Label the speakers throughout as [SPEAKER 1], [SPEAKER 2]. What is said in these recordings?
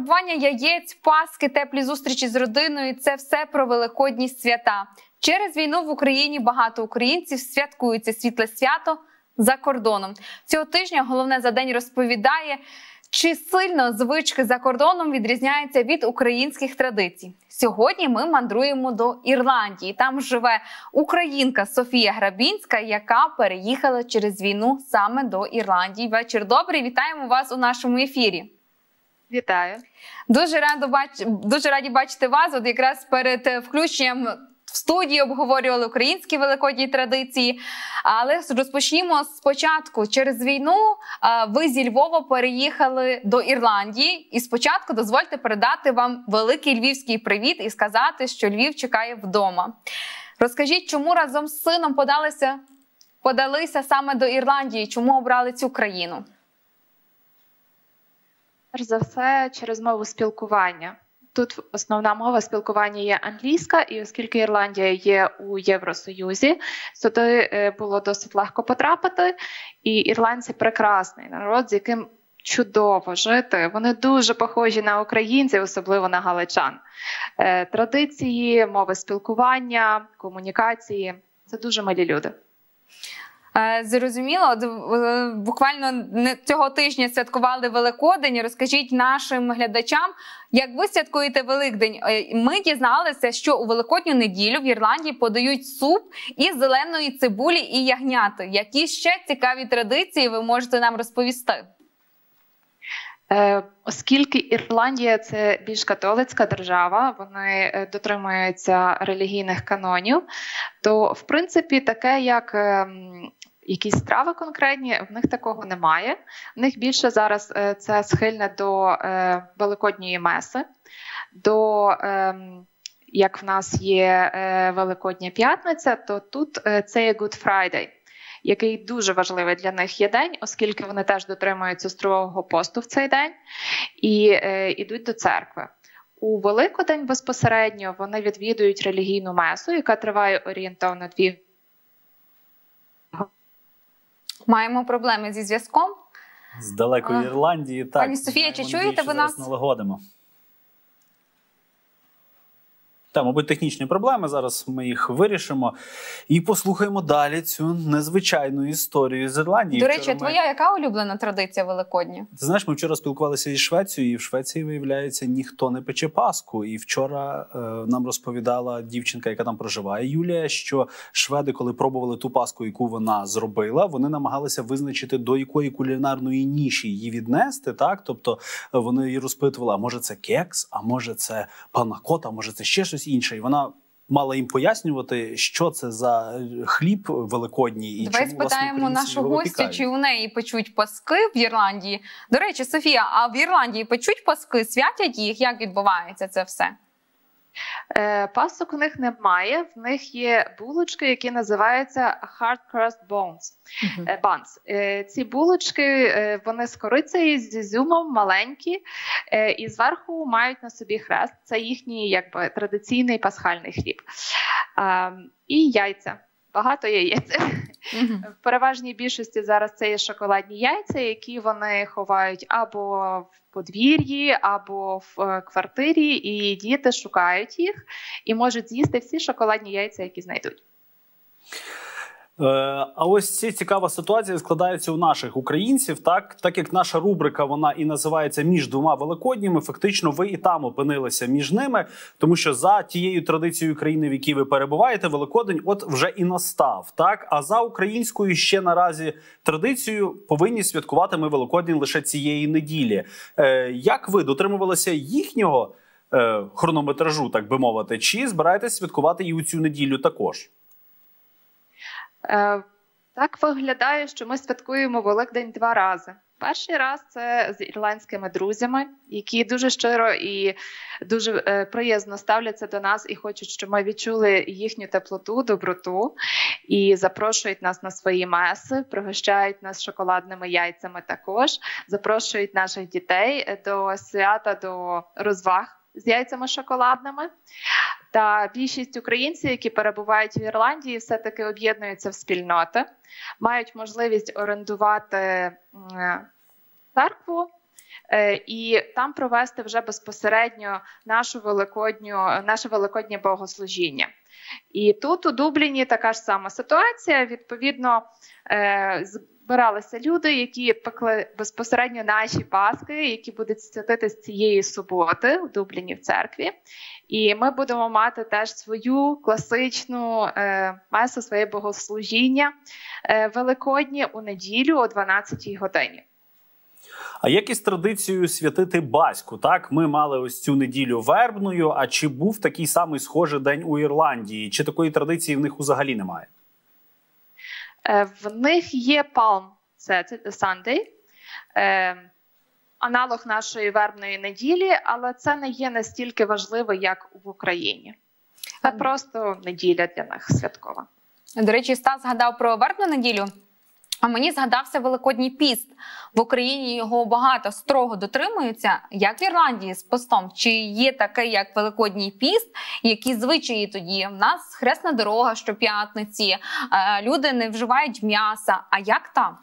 [SPEAKER 1] Святкування яєць, Пасхи, теплі зустрічі з родиною – це все про великодні свята. Через війну в Україні багато українців святкують це світле свято за кордоном. Цього тижня «Головне за день» розповідає, чи сильно звички за кордоном відрізняються від українських традицій. Сьогодні ми мандруємо до Ірландії. Там живе українка Софія Грабінська, яка переїхала через війну саме до Ірландії. Вечір добрий, вітаємо вас у нашому ефірі.
[SPEAKER 2] Вітаю.
[SPEAKER 1] Дуже раді бачити вас. От якраз перед включенням в студії обговорювали українські великодні традиції. Але розпочнімо спочатку. Через війну ви зі Львова переїхали до Ірландії. І спочатку дозвольте передати вам великий львівський привіт і сказати, що Львів чекає вдома. Розкажіть, чому разом з сином подалися саме до Ірландії? Чому обрали цю країну?
[SPEAKER 2] Перш за все, через мову спілкування. Тут основна мова спілкування є англійська, і оскільки Ірландія є у Євросоюзі, туди було досить легко потрапити. І ірландці – прекрасний народ, з яким чудово жити. Вони дуже похожі на українців, особливо на галичан. Традиції, мови спілкування, комунікації – це дуже милі люди.
[SPEAKER 1] Зрозуміло. Буквально цього тижня святкували Великодень. Розкажіть нашим глядачам, як ви святкуєте Великдень. Ми дізналися, що у Великодню неділю в Ірландії подають суп із зеленої цибулі і ягняти. Які ще цікаві традиції ви можете нам розповісти?
[SPEAKER 2] Оскільки Ірландія – це більш католицька держава, вони дотримуються релігійних канонів, то, в принципі, таке, як якісь страви конкретні, в них такого немає. В них більше зараз це схильне до Великодньої меси, до, як в нас є Великодня п'ятниця, то тут це є Good Friday, який дуже важливий для них є день, оскільки вони теж дотримуються строгого посту в цей день і йдуть до церкви. У Великодень безпосередньо вони відвідують релігійну месу, яка триває орієнтовно 2 години.
[SPEAKER 1] Маємо проблеми зі зв'язком.
[SPEAKER 3] З далекої Ірландії, так.
[SPEAKER 1] Пані Софія, чи чуєте ви нас?
[SPEAKER 3] Налагодимо. Та, мабуть, технічні проблеми, зараз ми їх вирішимо. І послухаємо далі цю незвичайну історію з Ірландії.
[SPEAKER 1] До речі, твоя яка улюблена традиція Великодня?
[SPEAKER 3] Ти знаєш, ми вчора спілкувалися із Швецією, і в Швеції, виявляється, ніхто не пече Пасху. І вчора нам розповідала дівчинка, яка там проживає, Юлія, що шведи, коли пробували ту Пасху, яку вона зробила, вони намагалися визначити, до якої кулінарної ніші її віднести, так? Тобто вони її розпитували, а може це кекс, а може це панакота, а може це ще щось інше. І вона мала їм пояснювати, що це за хліб великодній. І
[SPEAKER 1] давай спитаємо нашу гостю, чи у неї печуть паски в Ірландії. До речі, Софія, а в Ірландії печуть паски, святять їх? Як відбувається це все?
[SPEAKER 2] Пасок у них немає, в них є булочки, які називаються hard-crust buns. Ці булочки, вони з корицею, з ізюмом, маленькі, і зверху мають на собі хрест. Це їхній якби традиційний пасхальний хліб. І яйця. Багато яєць. В переважній більшості зараз це є шоколадні яйця, які вони ховають або в подвір'ї, або в квартирі, і діти шукають їх і можуть з'їсти всі шоколадні яйця, які знайдуть.
[SPEAKER 3] А ось ця цікава ситуація складається у наших українців, так як наша рубрика, вона і називається «Між двома Великодніми», фактично ви і там опинилися між ними, тому що за тією традицією країни, в якій ви перебуваєте, Великодень от вже і настав, так? А за українською ще наразі традицією повинні святкувати ми Великодень лише цієї неділі. Як ви дотримувалися їхнього хронометражу, так би мовити, чи збираєтесь святкувати і у цю неділю також?
[SPEAKER 2] Так виглядає, що ми святкуємо Великдень 2 рази. Перший раз це з ірландськими друзями, які дуже щиро і дуже приязно ставляться до нас і хочуть, щоб ми відчули їхню теплоту, доброту, і запрошують нас на свої меси, пригощають нас шоколадними яйцями також, запрошують наших дітей до свята, до розваг з яйцями шоколадними. Та більшість українців, які перебувають в Ірландії, все-таки об'єднуються в спільноти, мають можливість орендувати церкву, і там провести вже безпосередньо наше великоднє богослужіння. І тут у Дубліні така ж сама ситуація. Відповідно, збиралися люди, які пекли безпосередньо наші паски, які будуть святити з цієї суботи у Дубліні в церкві. І ми будемо мати теж свою класичну месу, своє богослужіння великоднє у неділю о 12-й годині.
[SPEAKER 3] А як із традицією святити Баську? Так, ми мали ось цю неділю вербною, а чи був такий самий схожий день у Ірландії? Чи такої традиції в них взагалі немає?
[SPEAKER 2] В них є Palm Sunday, аналог нашої вербної неділі, але це не є настільки важливо, як в Україні. Це просто неділя для них святкова.
[SPEAKER 1] До речі, Стас згадав про вербну неділю. А мені згадався Великодній піст. В Україні його багато строго дотримуються. Як в Ірландії з постом? Чи є таке, як Великодній піст? Які звичаї тоді? В нас хресна дорога щоп'ятниці, люди не вживають м'яса. А як там?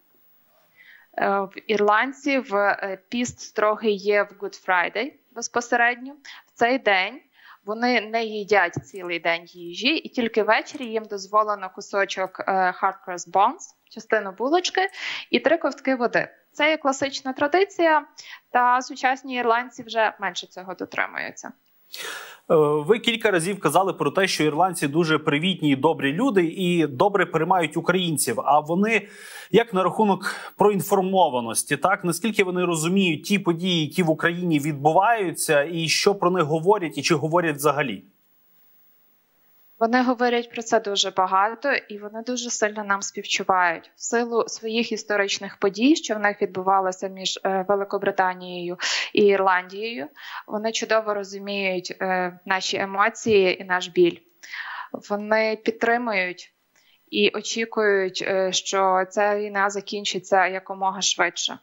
[SPEAKER 2] В ірландців піст строгий є в Good Friday безпосередньо. В цей день вони не їдять цілий день їжі, і тільки ввечері їм дозволено кусочок hard pressed buns, частину булочки і 3 ковтки води. Це є класична традиція, та сучасні ірландці вже менше цього дотримуються.
[SPEAKER 3] Ви кілька разів казали про те, що ірландці дуже привітні і добрі люди і добре приймають українців. А вони, як на рахунок проінформованості, так? Наскільки вони розуміють ті події, які в Україні відбуваються, і що про них говорять, і чи говорять взагалі?
[SPEAKER 2] Вони говорять про це дуже багато, і вони дуже сильно нам співчувають. В силу своїх історичних подій, що в них відбувалося між Великобританією і Ірландією, вони чудово розуміють наші емоції і наш біль. Вони підтримують і очікують, що ця війна закінчиться якомога швидше.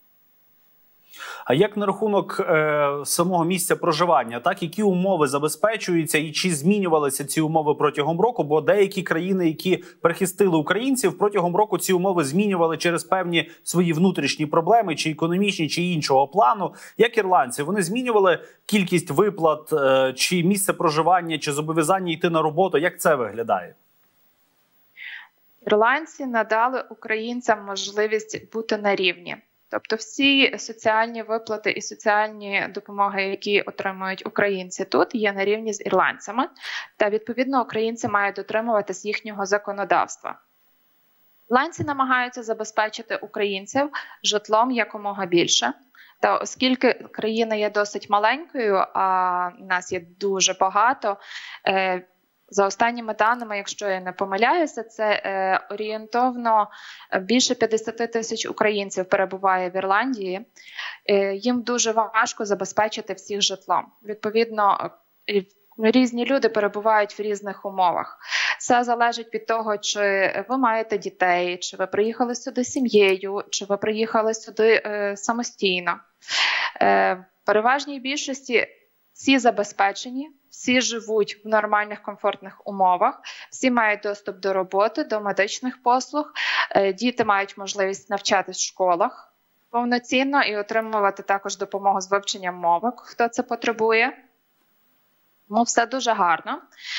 [SPEAKER 3] А як на рахунок самого місця проживання? Так, які умови забезпечуються і чи змінювалися ці умови протягом року? Бо деякі країни, які прихистили українців, протягом року ці умови змінювали через певні свої внутрішні проблеми, чи економічні, чи іншого плану. Як ірландці? Вони змінювали кількість виплат, чи місце проживання, чи зобов'язання йти на роботу? Як це виглядає?
[SPEAKER 2] Ірландці надали українцям можливість бути на рівні. Тобто всі соціальні виплати і соціальні допомоги, які отримують українці тут, є на рівні з ірландцями. Та, відповідно, українці мають дотримуватись їхнього законодавства. Ірландці намагаються забезпечити українців житлом якомога більше. Та оскільки країна є досить маленькою, а нас є дуже багато, за останніми даними, якщо я не помиляюся, це орієнтовно більше 50 тисяч українців перебуває в Ірландії. Їм дуже важко забезпечити всіх житлом. Відповідно, різні люди перебувають в різних умовах. Це залежить від того, чи ви маєте дітей, чи ви приїхали сюди сім'єю, чи ви приїхали сюди самостійно. В переважній більшості всі забезпечені, всі живуть в нормальних, комфортних умовах, всі мають доступ до роботи, до медичних послуг, діти мають можливість навчатись в школах повноцінно і отримувати також допомогу з вивченням мови, хто це потребує. Ну, все дуже гарно.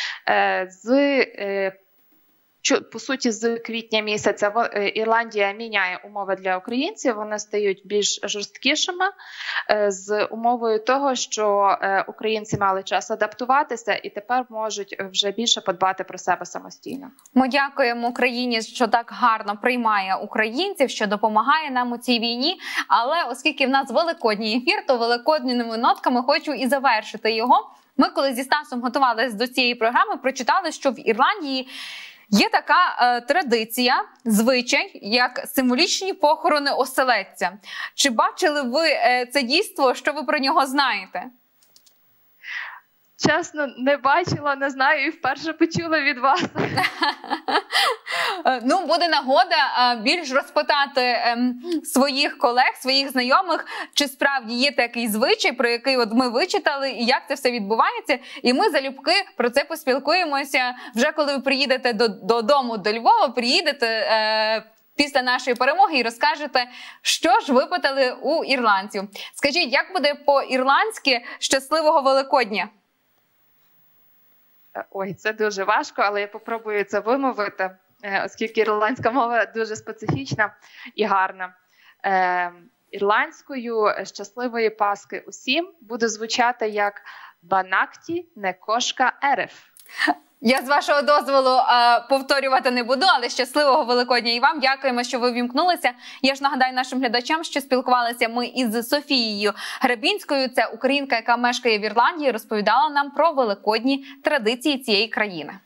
[SPEAKER 2] По суті, з квітня місяця Ірландія міняє умови для українців, вони стають більш жорсткішими, з умовою того, що українці мали час адаптуватися і тепер можуть вже більше подбати про себе самостійно.
[SPEAKER 1] Ми дякуємо Україні, що так гарно приймає українців, що допомагає нам у цій війні. Але оскільки в нас великодній ефір, то великодніми нотками хочу і завершити його. Ми, коли зі Стасом готувалися до цієї програми, прочитали, що в Ірландії є така традиція, звичай, як символічні похорони оселедця. Чи бачили ви це дійство? Що ви про нього знаєте?
[SPEAKER 2] Чесно, не бачила, не знаю і вперше почула від вас.
[SPEAKER 1] Ну, буде нагода більш розпитати своїх колег, своїх знайомих, чи справді є такий звичай, про який от ми вичитали, і як це все відбувається. І ми залюбки про це поспілкуємося вже коли ви приїдете додому до Львова, приїдете після нашої перемоги і розкажете, що ж випитали у ірландців. Скажіть, як буде по-ірландськи «щасливого Великодня»?
[SPEAKER 2] Ой, це дуже важко, але я попробую це вимовити, оскільки ірландська мова дуже специфічна і гарна. Ірландською «щасливої Пасхи усім» буде звучати як «банакті не кошка ереф».
[SPEAKER 1] Я з вашого дозволу повторювати не буду, але щасливого Великодня і вам. Дякуємо, що ви вімкнулися. Я ж нагадаю нашим глядачам, що спілкувалися ми із Софією Гребінською. Це українка, яка мешкає в Ірландії, розповідала нам про великодні традиції цієї країни.